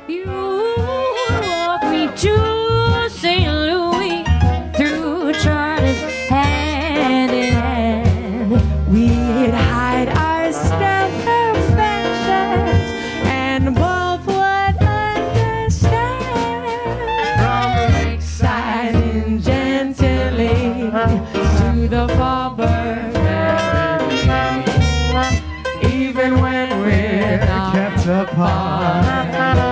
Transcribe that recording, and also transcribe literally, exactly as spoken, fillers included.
You walked me to Saint Louis through Charlie's hand in hand. We'd hide our stealth affections and both would understand. From Lakeside in Gentilly to the Faubourg, even when we're kept apart.